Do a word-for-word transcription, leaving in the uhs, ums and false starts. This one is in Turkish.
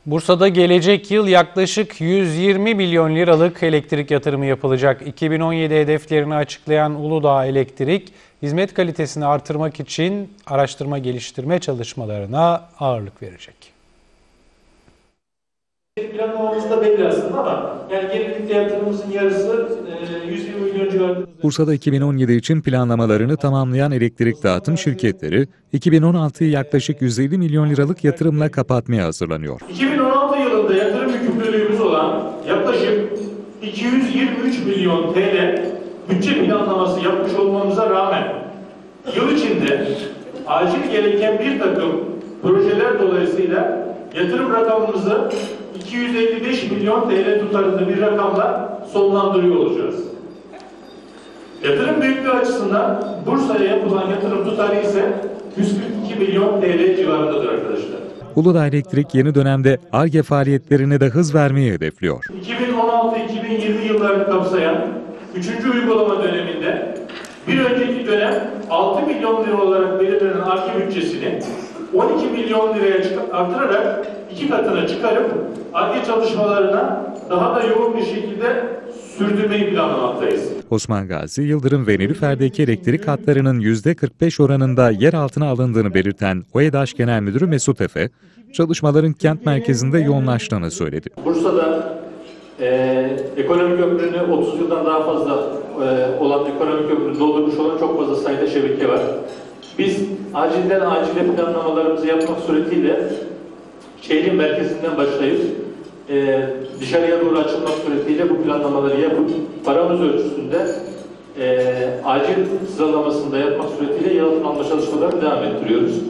Bursa'da gelecek yıl yaklaşık yüz yirmi milyon liralık elektrik yatırımı yapılacak. iki bin on yedi hedeflerini açıklayan Uludağ Elektrik, hizmet kalitesini artırmak için araştırma geliştirme çalışmalarına ağırlık verecek. Planlamamızda belli aslında ama yani genellikle yatırımımızın yarısı yüz yirmi milyon civarında. Bursa'da iki bin on yedi için planlamalarını tamamlayan elektrik dağıtım şirketleri iki bin on altıyı yaklaşık yüz elli milyon liralık yatırımla kapatmaya hazırlanıyor. iki bin on altı yılında yatırım yükümlülüğümüz olan yaklaşık iki yüz yirmi üç milyon T L bütçe planlaması yapmış olmamıza rağmen yıl içinde acil gereken bir takım projeler dolayısıyla yatırım rakamımızı iki yüz elli beş milyon T L tutarında bir rakamla sonlandırıyor olacağız. Yatırım büyüklüğü açısından Bursa'ya yapılan yatırım tutarı ise yüz kırk iki milyon T L civarındadır arkadaşlar. Uludağ Elektrik yeni dönemde Ar-Ge faaliyetlerine de hız vermeyi hedefliyor. iki bin on altı iki bin yirmi yıllarını kapsayan üçüncü uygulama döneminde bir önceki dönem altı milyon lira olarak belirlenen Ar-Ge bütçesini on iki milyon liraya artırarak iki katına çıkarıp Ar-Ge çalışmalarına daha da yoğun bir şekilde sürdürmeyi planlamaktayız. Osman Gazi, Yıldırım ve Nilüfer'deki elektrik hatlarının yüzde kırk beş oranında yer altına alındığını belirten OEDAŞ Genel Müdürü Mesut Efe, çalışmaların kent merkezinde yoğunlaştığını söyledi. Bursa'da e, ekonomik ömrünü otuz yıldan daha fazla e, olan ekonomik ömrünü doldurmuş olan çok fazla sayıda şebeke var. Biz acilden acile planlamalarımızı yapmak suretiyle şehrin merkezinden başlayıp e, dışarıya doğru açılmak suretiyle bu planlamaları yapıp paramız ölçüsünde e, acil sıralamasında yapmak suretiyle yalıtım alma çalışmalarını devam ettiriyoruz.